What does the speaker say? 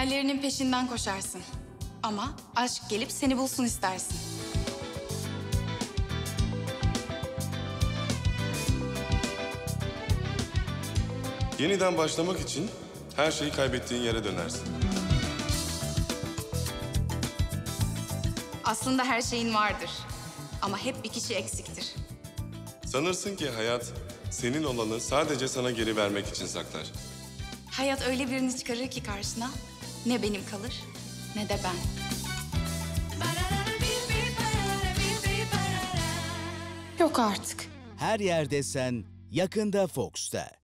Hayallerinin peşinden koşarsın. Ama aşk gelip seni bulsun istersin. Yeniden başlamak için her şeyi kaybettiğin yere dönersin. Aslında her şeyin vardır. Ama hep bir kişi eksiktir. Sanırsın ki hayat senin olanı sadece sana geri vermek için saklar. Hayat öyle birini çıkarır ki karşına, ne benim kalır ne de ben. Yok artık. Her Yerde Sen yakında Fox'ta.